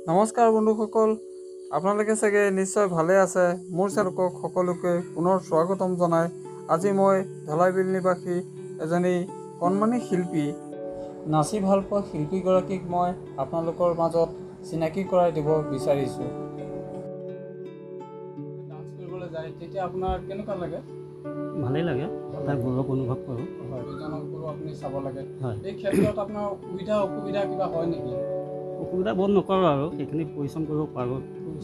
নমস্কাৰ বন্ধুসকল, আপোনালোকে চাগে নিশ্চয় ভালে আছে। মোৰ চেনেলক সকলোকে পুনৰ স্বাগতম জনাই আজি মই ঢলাইবিল নিবাসী এজনী কণমানি শিল্পী, নাচি ভাল পোৱা শিল্পীগৰাকীক মই আপোনালোকৰ মাজত চিনাকি কৰাই দিব বিচাৰিছোঁ। ডান্স কৰিবলৈ যায় তেতিয়া আপোনাৰ কেনেকুৱা লাগে? ভালেই লাগে, তাৰ গৌৰৱ অনুভৱ কৰোঁ। হয়, ইজনক গৌৰৱ আপুনি চাব লাগে। হয়, এই ক্ষেত্ৰত আপোনাৰ সুবিধা অসুবিধা কিবা হয় নেকি? অসুবিধা বোধ নকৰোঁ আৰু সেইখিনি পৰিশ্ৰম কৰিব পাৰোঁ।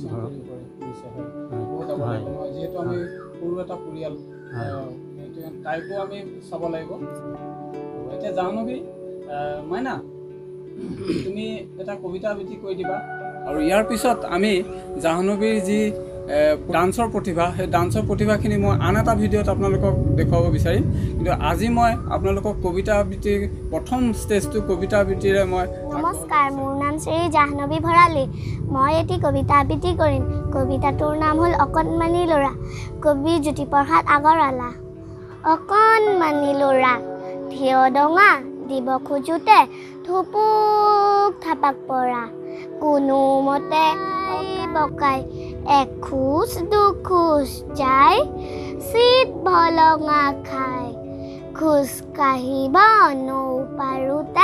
যিহেতু আমি সৰু এটা পৰিয়াল, তাইকো আমি চাব লাগিব। এতিয়া জাহ্নৱী, মাইনা তুমি এটা কবিতা আবৃত্তি কৰি দিবা, আৰু ইয়াৰ পিছত আমি জাহ্নৱীৰ যি ডান্সৰ প্ৰতিভা, সেই ডান্সৰ প্ৰতিভাখিনি মই আন এটা ভিডিঅ'ত আপোনালোকক দেখুৱাব বিচাৰিম। কিন্তু আজি মই আপোনালোকক কবিতা আবৃত্তিৰ প্ৰথম ষ্টেজটো কবিতা আবৃত্তিৰে মই নমস্কাৰ, মোৰ নাম শ্ৰী জাহ্নৱী ভৰালী। মই এটি কবিতা আবৃত্তি কৰিম। কবিতাটোৰ নাম হ'ল অকণমানি ল'ৰা। কবি জ্যোতিপ্ৰসাদ আগৰৱালা। অকণমানি ল'ৰা থিয় ডঙা দিব খোজোতে থুপুক থাপাক পৰা, কোনোমতে বকাই এখোজ দুখোজ যায়, চিত ভলঙা খাই খোজ কাঢ়িব নৌ পাৰোঁতে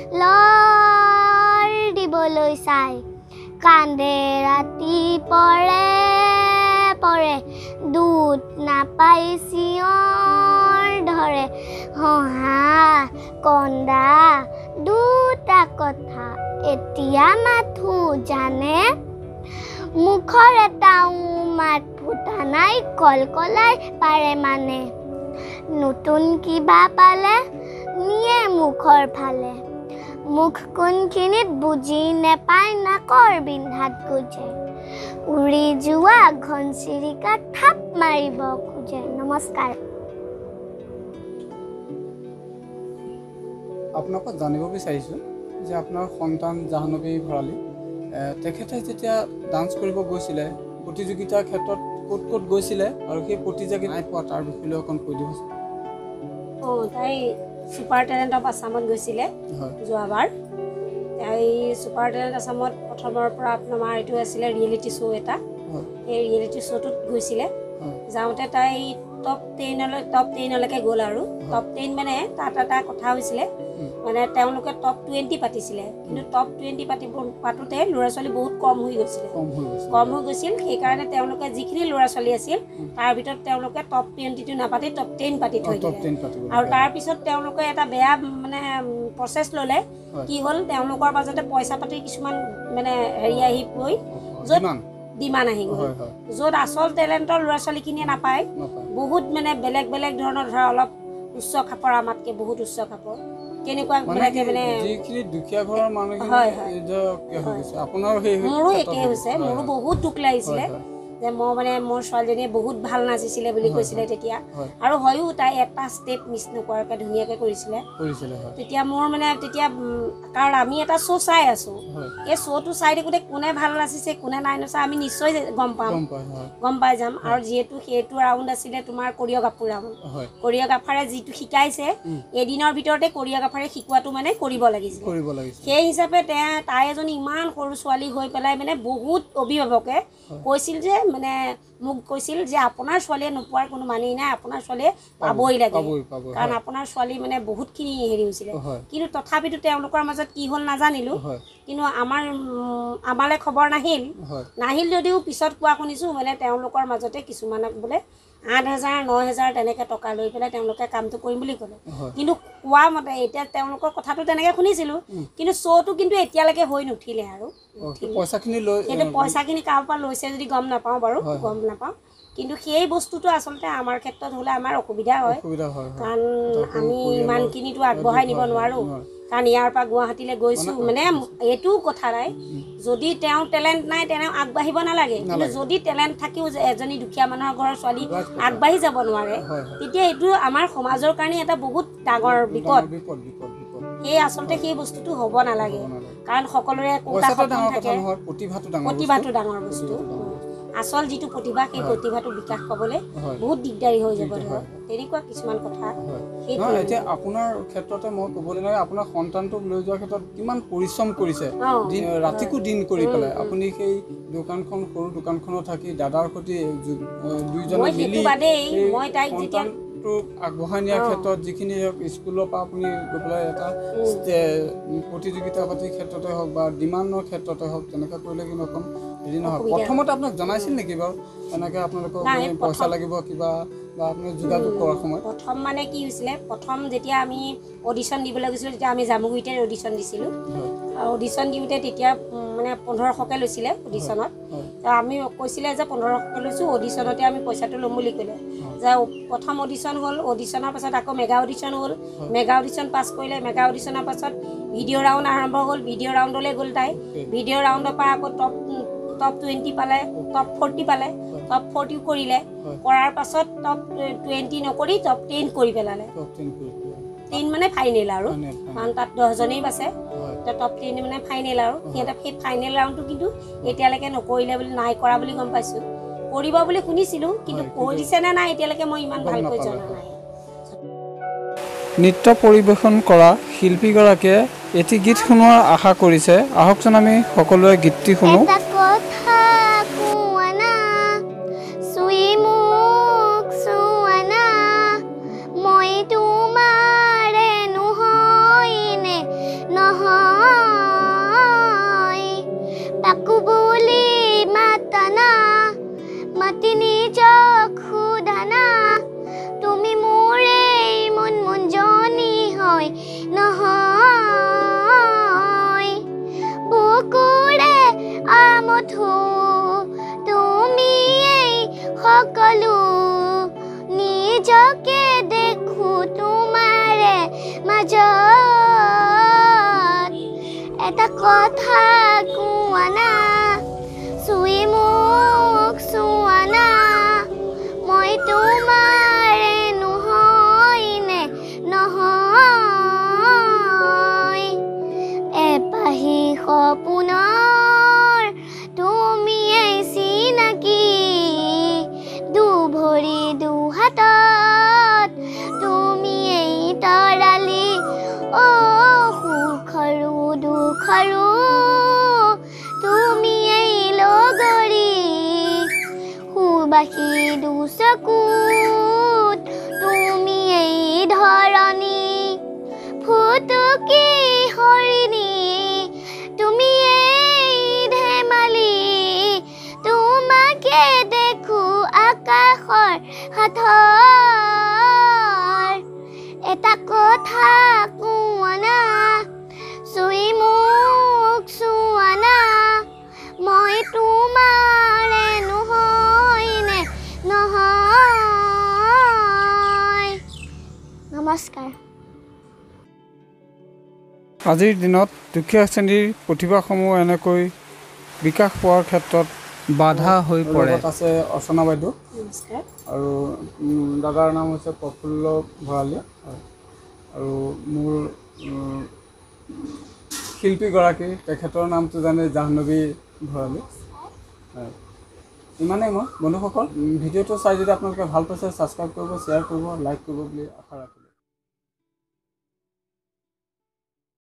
লৰ দিবলৈ চাই, কান্দে ৰাতি পৰে পৰে দুধ নাপাই চিঞৰ ধৰে, হহা কন্দা দুটা কথা এতিয়া মাথো জানে, মুখৰ এটাও মাত ফুটা নাই কলকলাই পাৰে মানে, নতুন কিবা পালে নিয়ে মুখৰ ফালে, মুখ কোনখিনিত বুজি নেপায় নাকৰ বিন্ধাত গোজে, উৰি যোৱা ঘনচিৰিকা থাপ মাৰিব খোজে। নমস্কাৰ। আপোনাক জানিব বিচাৰিছোঁ যে আপোনাৰ সন্তান জাহ্নৱী ভৰালী, তেখেতে যেতিয়া ডান্স কৰিব গৈছিলে প্ৰতিযোগিতাৰ ক্ষেত্ৰত ক'ত ক'ত গৈছিলে আৰু সেই প্ৰতিযোগিতা নাই পোৱা তাৰ বিষয়ে অকণ কৈ দিবচোন। তাই ছুপাৰ টেলেণ্ট অফ আছামত গৈছিলে যোৱাবাৰ। তাই ছুপাৰ টেলেণ্ট আছামত প্ৰথমৰ পৰা আমাৰ এইটো আছিলে ৰিয়েলিটি শ্ব' এটা, সেই ৰিয়েলিটি শ্ব'টোত গৈছিলে। যাওঁতে তাই টপ 10লৈকে গ'ল। আৰু টপ 10 মানে তাত এটা কথা হৈছিলে, মানে তেওঁলোকে টপ 20 পাতিছিলে, কিন্তু টপ 20 পাতোতে ল'ৰা ছোৱালী বহুত কম হৈ গৈছিল। সেইকাৰণে তেওঁলোকে যিখিনি ল'ৰা ছোৱালী আছিল তাৰ ভিতৰত তেওঁলোকে টপ 20টো নাপাতি টপ 10 পাতি থৈ দিলে। আৰু তাৰপিছত তেওঁলোকে এটা বেয়া মানে প্ৰচেছ ল'লে। কি হ'ল, তেওঁলোকৰ মাজতে পইচা পাতি কিছুমান মানে হেৰি আহি গৈ য'ত ডিমাণ্ড আহি গ'ল, য'ত আচল টেলেণ্টৰ ল'ৰা ছোৱালীখিনিয়ে নাপায়। বহুত মানে বেলেগ বেলেগ ধৰণৰ, ধৰা অলপ উচ্চ খাপৰ, আমাতকৈ বহুত উচ্চ খাপৰ, কেনেকুৱা মানে যিখিনি দুখীয়া ঘৰৰ মানুহখিনি। মোৰো একেই হৈছে। মোৰো বহুত দুখ লাগিছিলে যে মই মানে মোৰ ছোৱালীজনীয়ে বহুত ভাল নাচিছিলে বুলি কৈছিলে তেতিয়া, আৰু হয়ো তাই এটা ষ্টেপ মিছ নকৰাকৈ ধুনীয়াকৈ কৰিছিলে। তেতিয়া মোৰ মানে কাৰণ আমি এটা শ্ব' চাই আছোঁ, এই শ্ব'টো চাই থাকোঁতে কোনে ভাল নাচিছে কোনে নাই নচা আমি নিশ্চয় গম পাই যাম। আৰু যিহেতু সেইটো ৰাউণ্ড আছিলে তোমাৰ কৰিঅ'গ্ৰাফাৰ ৰাউণ্ড, কৰিঅ'গ্ৰাফাৰে যিটো শিকাইছে এদিনৰ ভিতৰতে কৰিঅ'গ্ৰাফাৰে শিকোৱাটো মানে কৰিব লাগিছিল। সেই হিচাপে তাই এজনী ইমান সৰু ছোৱালী হৈ পেলাই মানে বহুত অভিভাৱকে কৈছিল যে, মানে মোক কৈছিল যে আপোনাৰ ছোৱালীয়ে নোপোৱাৰ কোনো মানেই নাই, আপোনাৰ ছোৱালীয়ে পাবই লাগে, কাৰণ আপোনাৰ ছোৱালী মানে বহুতখিনি হেৰি হৈছিলে। কিন্তু তথাপিতো তেওঁলোকৰ মাজত কি হ'ল নাজানিলোঁ, কিন্তু আমালৈ খবৰ নাহিল যদিও পিছত কোৱা শুনিছোঁ, মানে তেওঁলোকৰ মাজতে কিছুমানক বোলে 8,000 9,000 তেনেকৈ টকা লৈ পেলাই তেওঁলোকে কামটো কৰিম বুলি ক'লে। কিন্তু কোৱা মতে এতিয়া তেওঁলোকৰ কথাটো তেনেকৈ শুনিছিলোঁ, কিন্তু শ্ব'টো কিন্তু এতিয়ালৈকে হৈ নুঠিলে। আৰু সেইটো পইচাখিনি কাৰোবাৰ পৰা লৈছে যদি গম নাপাওঁ বাৰু, গম নাপাওঁ। কিন্তু সেই বস্তুটো আচলতে আমাৰ ক্ষেত্ৰত হ'লে আমাৰ অসুবিধা হয়, কাৰণ আমি ইমানখিনিতো আগবঢ়াই নিব নোৱাৰোঁ। কাৰণ ইয়াৰ পৰা গুৱাহাটীলৈ গৈছোঁ, মানে এইটো কথা নাই, যদি তেওঁ টেলেণ্ট নাই তেওঁ আগবাঢ়িব নালাগে, কিন্তু যদি টেলেণ্ট থাকিও এজনী দুখীয়া মানুহৰ ঘৰৰ ছোৱালী আগবাঢ়ি যাব নোৱাৰে, তেতিয়া এইটো আমাৰ সমাজৰ কাৰণে এটা বহুত ডাঙৰ বিপদ। সেই আচলতে সেই বস্তুটো হ'ব নালাগে, কাৰণ সকলোৰে প্ৰতিভাটো ডাঙৰ বস্তু। আচল যিটো প্ৰতিভা সেই প্ৰতিভাটো বিকাশ পাবলৈ বহুত দিগদাৰী হৈ যাব ধৰক তেনেকুৱা কিছুমান কথা নহয় এতিয়া আপোনাৰ ক্ষেত্ৰতে মই ক'বলৈ নাই আপোনাৰ সন্তানটোক লৈ যোৱাৰ ক্ষেত্ৰত কিমান পৰিশ্ৰম কৰিছে ৰাতিকো দিন কৰি পেলাই আপুনি সেই দোকানখন সৰু দোকানখনত থাকি দাদাৰ সৈতে দুইজনে মিলি মই তাইক যেতিয়া আগবঢ়াই নিয়াৰ ক্ষেত্ৰত যিখিনি স্কুলৰ পৰা আপুনি গৈ পেলাই এটা প্ৰতিযোগিতা পাতিৰ ক্ষেত্ৰতে হওক বা ডিমাণ্ডৰ ক্ষেত্ৰতে হওক তেনেকুৱা কৰিলে কিন্তু অকণ হেৰি নহয় প্ৰথমতে আপোনাক জনাইছিল নেকি বাৰু এনেকৈ আপোনালোকক পইচা লাগিব কিবা বা আপুনি যোগাযোগ কৰাৰ সময়ত প্ৰথম মানে কি হৈছিলে প্ৰথম যেতিয়া আমি অডিশ্যন দিবলৈ গৈছিলোঁ তেতিয়া আমি জামুগুৰিতে অডিশ্যন দিছিলোঁ অডিশ্যন দিওঁতে তেতিয়া মানে 1500কৈ লৈছিলে অডিশ্যনত আমি কৈছিলে যে 1500কৈ লৈছোঁ অডিশ্যনতে আমি পইচাটো ল'ম বুলি ক'লে যে প্ৰথম অডিশ্যন হ'ল অডিশ্যনৰ পাছত আকৌ মেগা অডিশ্যন হ'ল মেগা অডিশ্যন পাছ কৰিলে মেগা অডিশ্যনৰ পাছত ভিডিঅ' ৰাউণ্ড আৰম্ভ হ'ল ভিডিঅ' ৰাউণ্ডলৈ গ'ল তাই ভিডিঅ' ৰাউণ্ডৰ পৰা আকৌ টপ 20 পালে টপ 40 পালে টপ 40 কৰিলে কৰাৰ পাছত টপ 20 নকৰি টপ 10 কৰি পেলালে 10 মানে ফাইনেল আৰু কাৰণ তাত 10জনেই বাছে টপ 10 মানে ফাইনেল আৰু সিহঁতে সেই ফাইনেল ৰাউণ্ডটো কিন্তু এতিয়ালৈকে নকৰিলে বুলি নাই কৰা বুলি গম পাইছোঁ কৰিব বুলি শুনিছিলোঁ কিন্তু কৰিছে নে নাই এতিয়ালৈকে মই ইমান ভালকৈ জনা নাই নৃত্য পৰিৱেশন কৰা শিল্পীগৰাকীয়ে এটি গীত শুনোৱাৰ আশা কৰিছে আহকচোন আমি সকলোৱে গীতটি শুনো সকলো নিজকে দেখো তোমাৰে মাজত এটা কথা কোৱা না চুই মোক চোৱা না মই তোমাৰে নহয় নে নহয় এপাহি সপোনৰ তুমি চিনাকি দুভৰি দুহাতত তুমি তৰালি অ সুখৰো দুখৰো তুমি লগৰী সুবাসী দুচকুত তুমি ধৰণী ফুটুকি হৰিণী তুমি ধেমালি তোমাকে দেখো আকাশৰ হাতৰ এটা কথা কোৱা না চুই মোক চোৱা না মই তোমাৰে নহয় নে নহয় নমস্কাৰ আজিৰ দিনত দুখীয়া শ্ৰেণীৰ প্ৰতিভাসমূহ এনেকৈ বিকাশ পোৱাৰ ক্ষেত্ৰত বাধা হৈ পৰে আছে অৰ্চনা বাইদেউ নমস্কাৰ আৰু দাদাৰ নাম হৈছে প্ৰফুল্ল ভৰালী আৰু মোৰ শিল্পীগৰাকী তেখেতৰ নামটো জানে জাহ্নৱী ভৰালী ইমানেই মই বন্ধুসকল ভিডিঅ'টো চাই যদি আপোনালোকে ভাল পাইছে ছাবস্ক্ৰাইব কৰিব শ্বেয়াৰ কৰিব লাইক কৰিব বুলি আশা ৰাখিছোঁ